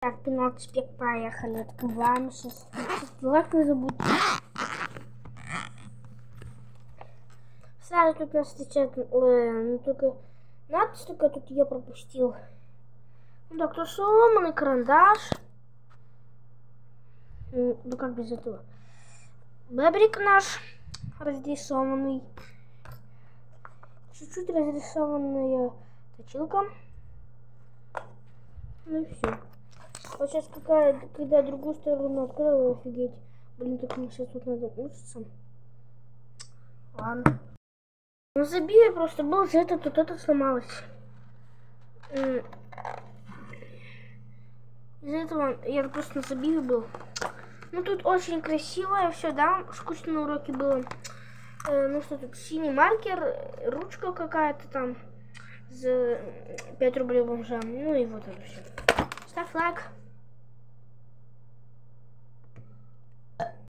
Так, 15 пек, поехали. Открываем. Сейчас лайк не забудь. Сразу тут нас встречает, ну только надпись только тут я пропустил. Ну так, то сломанный карандаш. Ну как без этого? Бобрик наш разрисованный. Чуть-чуть разрисованная точилка. Ну и все. Вот сейчас когда другую сторону открою, офигеть. Блин, так мне сейчас тут надо учиться. Ладно. Ну забей, просто был за это, тут это сломалось. Из-за этого я просто на забиве был. Ну тут очень красиво все, да, скучно на уроке было. Ну что тут, синий маркер, ручка какая-то там за 5 рублей бомжа. Ну и вот это все. Ставь лайк.